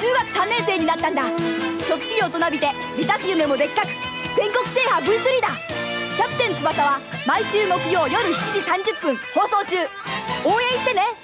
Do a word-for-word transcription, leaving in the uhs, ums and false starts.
中学さんねん生になったんだ。初期費用となびて満たす夢もでっかく、全国制覇 ブイスリー だ。キャプテン翼は毎週木曜夜しちじさんじゅっぷん放送中。応援してね。